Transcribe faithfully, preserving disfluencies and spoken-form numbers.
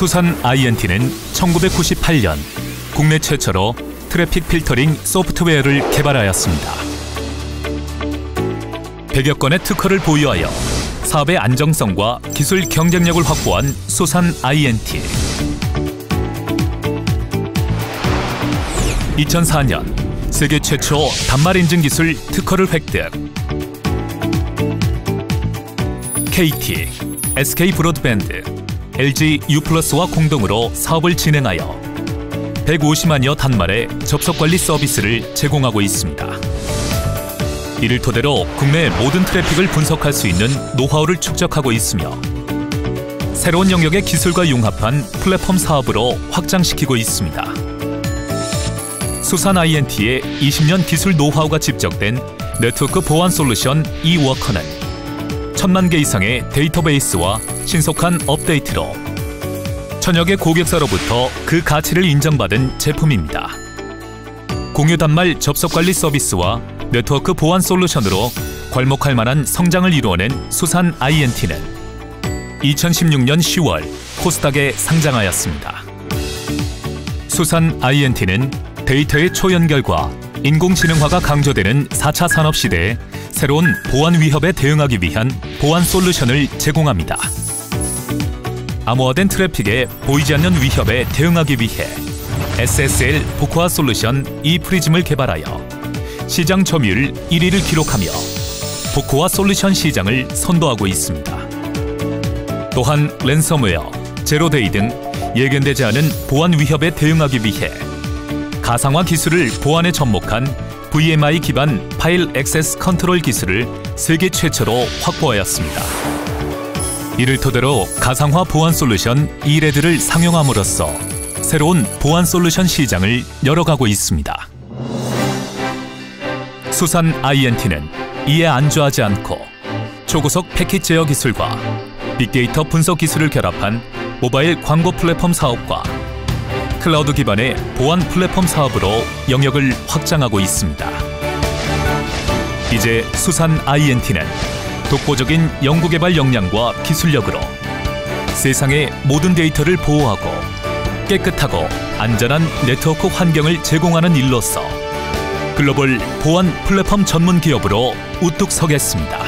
수산 아이엔티는 천구백구십팔 년 국내 최초로 트래픽 필터링 소프트웨어를 개발하였습니다. 백여 건의 특허를 보유하여 사업의 안정성과 기술 경쟁력을 확보한 수산 아이엔티. 이천사 년 세계 최초 단말 인증 기술 특허를 획득. 케이티, 에스케이 브로드밴드, 엘지 U+와 공동으로 사업을 진행하여 백오십만여 단말의 접속관리 서비스를 제공하고 있습니다. 이를 토대로 국내 모든 트래픽을 분석할 수 있는 노하우를 축적하고 있으며 새로운 영역의 기술과 융합한 플랫폼 사업으로 확장시키고 있습니다. 수산 아이엔티의 이십 년 기술 노하우가 집적된 네트워크 보안 솔루션 이워커는 천만 개 이상의 데이터베이스와 신속한 업데이트로 천여 개 고객사로부터 그 가치를 인정받은 제품입니다. 공유 단말 접속관리 서비스와 네트워크 보안 솔루션으로 괄목할 만한 성장을 이루어낸 수산 아이엔티는 이천십육 년 시월 코스닥에 상장하였습니다. 수산 아이엔티는 데이터의 초연결과 인공지능화가 강조되는 사 차 산업시대에 새로운 보안 위협에 대응하기 위한 보안 솔루션을 제공합니다. 암호화된 트래픽에 보이지 않는 위협에 대응하기 위해 에스에스엘 복호화 솔루션 이프리즘을 개발하여 시장 점유율 일 위를 기록하며 복호화 솔루션 시장을 선도하고 있습니다. 또한 랜섬웨어, 제로데이 등 예견되지 않은 보안 위협에 대응하기 위해 가상화 기술을 보안에 접목한 브이엠아이 기반 파일 액세스 컨트롤 기술을 세계 최초로 확보하였습니다. 이를 토대로 가상화 보안 솔루션 이레드를 상용함으로써 새로운 보안 솔루션 시장을 열어가고 있습니다. 수산 아이엔티는 이에 안주하지 않고 초고속 패킷 제어 기술과 빅데이터 분석 기술을 결합한 모바일 광고 플랫폼 사업과 클라우드 기반의 보안 플랫폼 사업으로 영역을 확장하고 있습니다. 이제 수산 아이엔티는 독보적인 연구개발 역량과 기술력으로 세상의 모든 데이터를 보호하고 깨끗하고 안전한 네트워크 환경을 제공하는 일로서 글로벌 보안 플랫폼 전문 기업으로 우뚝 서겠습니다.